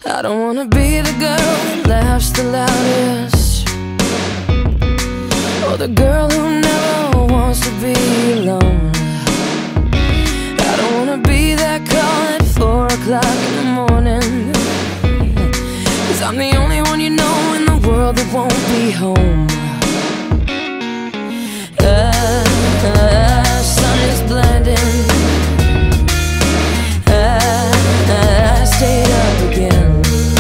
I don't wanna be the girl that laughs the loudest, or the girl who never wants to be alone. I don't wanna be that call at 4 o'clock in the morning, 'cause I'm the only one you know in the world that won't be home. Sun is blinding, I stayed up again.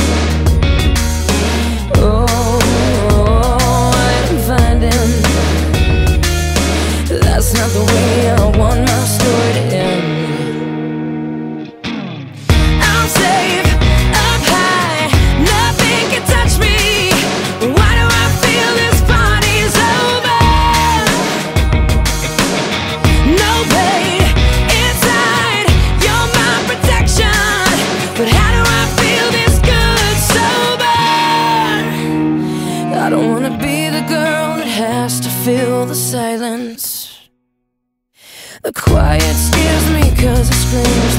That's not the way I want my story to end. I'm safe up high, nothing can touch me. Why do I feel this party's over? No pain inside, you're my protection. But how do I feel this good sober? I don't wanna be the girl that has to fill the silence. The quiet scares me 'cause it screams